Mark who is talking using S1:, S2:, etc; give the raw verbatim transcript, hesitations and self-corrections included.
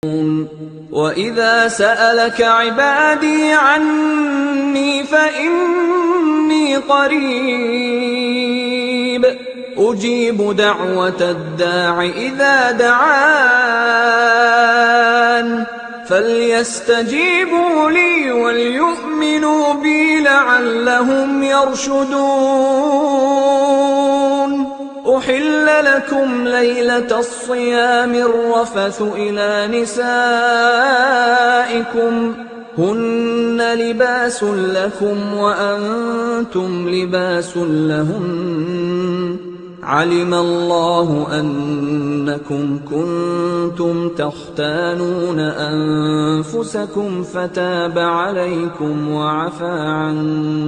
S1: وَإِذَا سَأَلَكَ عِبَادِي عَنِّي فَإِنِّي قَرِيبٌ أُجِيبُ دَعْوَةَ الدَّاعِ إِذَا دَعَانِ فَلْيَسْتَجِيبُوا لِي وَلْيُؤْمِنُوا بِي لَعَلَّهُمْ يَرْشُدُونَ أُحِلَّ لَكُمْ لَيْلَةَ الصِّيَامِ الرَّفَثُ إِلَىٰ نِسَائِكُمْ هُنَّ لِبَاسٌ لَّكُمْ وَأَنتُمْ لِبَاسٌ لَّهُنَّ عَلِمَ اللَّهُ أَنَّكُمْ كُنتُمْ تَخْتَانُونَ أَنفُسَكُمْ فَتَابَ عَلَيْكُمْ وَعَفَا عَنكُمْ